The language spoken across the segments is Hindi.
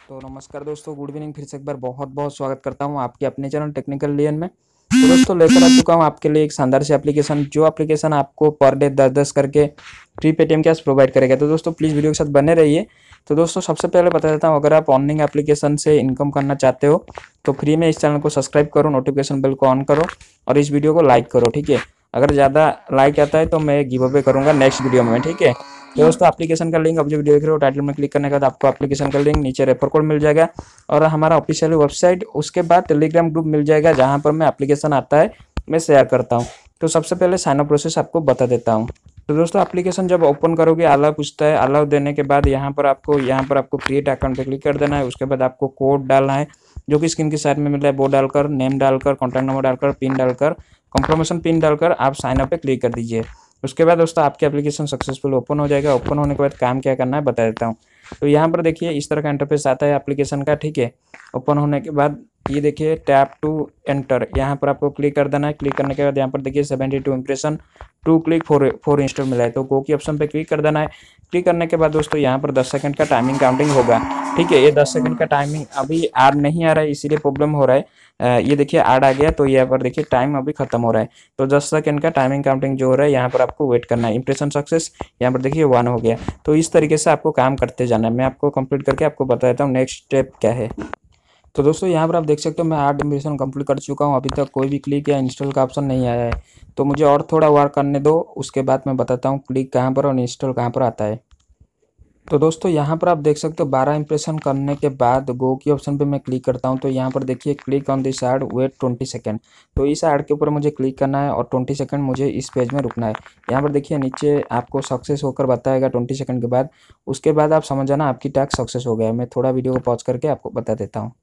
तो नमस्कार दोस्तों, गुड इवनिंग। फिर से एक बार बहुत बहुत स्वागत करता हूं आपके अपने चैनल टेक्निकल लियन में। तो दोस्तों लेकर आ चुका हूं आपके लिए एक शानदार सी एप्लीकेशन, जो एप्लीकेशन आपको पर डे 10-10 करके फ्री पेटीएम कैश प्रोवाइड करेगा। तो दोस्तों प्लीज़ वीडियो के साथ बने रहिए। तो दोस्तों सबसे पहले बता देता हूँ, अगर आप अर्निंग एप्लीकेशन से इनकम करना चाहते हो तो फ्री में इस चैनल को सब्सक्राइब करो, नोटिफिकेशन बेल को ऑन करो और इस वीडियो को लाइक करो, ठीक है। अगर ज़्यादा लाइक आता है तो मैं गिव अवे करूँगा नेक्स्ट वीडियो में, ठीक है। तो दोस्तों एप्लीकेशन का लिंक, अब जो वीडियो देख रहे हो टाइटल में क्लिक करने के बाद आपको एप्लीकेशन का लिंक, नीचे रेफर कोड मिल जाएगा और हमारा ऑफिशियल वेबसाइट, उसके बाद टेलीग्राम ग्रुप मिल जाएगा जहां पर मैं एप्लीकेशन आता है मैं शेयर करता हूं। तो सबसे पहले साइन अप प्रोसेस आपको बता देता हूं। तो दोस्तों एप्लीकेशन जब ओपन करोगे अलाउ पूछता है, अलाउ देने के बाद यहाँ पर आपको क्रिएट अकाउंट पे क्लिक कर देना है। उसके बाद आपको कोड डालना है जो कि स्क्रीन की साइड में मिल रहा है, वो डालकर, नेम डालकर, कॉन्टैक्ट नंबर डालकर, पिन डालकर, कंफर्मेशन पिन डालकर आप साइन अप पे क्लिक कर दीजिए। उसके बाद दोस्तों आपकी एप्लीकेशन सक्सेसफुल ओपन हो जाएगा। ओपन होने के बाद काम क्या करना है बता देता हूँ। तो यहाँ पर देखिए इस तरह का इंटरफेस आता है एप्लीकेशन का, ठीक है। ओपन होने के बाद ये देखिए टैप टू एंटर, यहाँ पर आपको क्लिक कर देना है। क्लिक करने के बाद यहाँ पर देखिए 72 इंप्रेशन, 2 क्लिक 4 इंस्टॉल मिला है, तो गो की ऑप्शन पे क्लिक कर देना है। क्लिक करने के बाद दोस्तों यहाँ पर 10 सेकंड का टाइमिंग काउंटिंग होगा, ठीक है। ये 10 सेकंड का टाइमिंग अभी ऐड नहीं आ रहा है, इसीलिए प्रॉब्लम हो रहा है। ये देखिए ऐड आ गया, तो यहाँ पर देखिए टाइम अभी खत्म हो रहा है। तो 10 सेकंड का टाइमिंग काउंटिंग जो हो रहा है यहाँ पर आपको वेट करना है। इंप्रेशन सक्सेस यहाँ पर देखिए 1 हो गया। तो इस तरीके से आपको काम करते जाना है। मैं आपको कंप्लीट करके आपको बता देता हूँ नेक्स्ट स्टेप क्या है। तो दोस्तों यहाँ पर आप देख सकते हो मैं 8 इंप्रेशन कंप्लीट कर चुका हूँ। अभी तक कोई भी क्लिक या इंस्टॉल का ऑप्शन नहीं आया है, तो मुझे और थोड़ा वर्क करने दो, उसके बाद मैं बताता हूँ क्लिक कहाँ पर और इंस्टॉल कहाँ पर आता है। तो दोस्तों यहाँ पर आप देख सकते हो 12 इंप्रेशन करने के बाद गो की ऑप्शन पे मैं क्लिक करता हूँ। तो यहाँ पर देखिए click on this ad, wait 20 second. तो इस ऐड के ऊपर मुझे क्लिक करना है और 20 सेकंड मुझे इस पेज में रुकना है। यहाँ पर देखिए नीचे आपको सक्सेस होकर बताएगा 20 सेकंड के बाद। उसके बाद आप समझ जाना आपकी टास्क सक्सेस हो गया है। मैं थोड़ा वीडियो को पॉज करके आपको बता देता हूँ।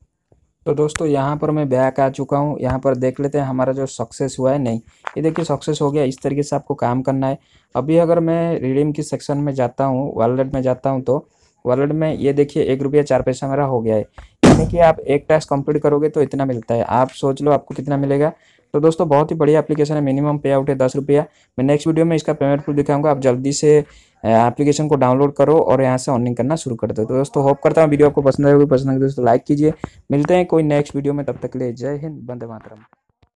तो दोस्तों यहाँ पर मैं बैक आ चुका हूँ। यहाँ पर देख लेते हैं हमारा जो सक्सेस हुआ है। नहीं, ये देखिए सक्सेस हो गया। इस तरीके से आपको काम करना है। अभी अगर मैं रिडीम की सेक्शन में जाता हूँ, वॉलेट में जाता हूँ, तो वॉलेट में ये देखिए 1 रुपया 4 पैसा मेरा हो गया है। यानी कि आप एक टास्क कंप्लीट करोगे तो इतना मिलता है। आप सोच लो आपको कितना मिलेगा। तो दोस्तों बहुत ही बढ़िया एप्लीकेशन है। मिनिमम पे आउट है 10 रुपया। मैं नेक्स्ट वीडियो में इसका पेमेंट प्रूफ दिखाऊंगा। आप जल्दी से एप्लीकेशन को डाउनलोड करो और यहाँ से अर्निंग करना शुरू कर दो। तो दोस्तों होप करता हूँ वीडियो आपको पसंद आएगी। पसंद आएगी दोस्तों लाइक कीजिए। मिलते हैं कोई नेक्स्ट वीडियो में, तब तक के लिए जय हिंद, वंदे मातरम।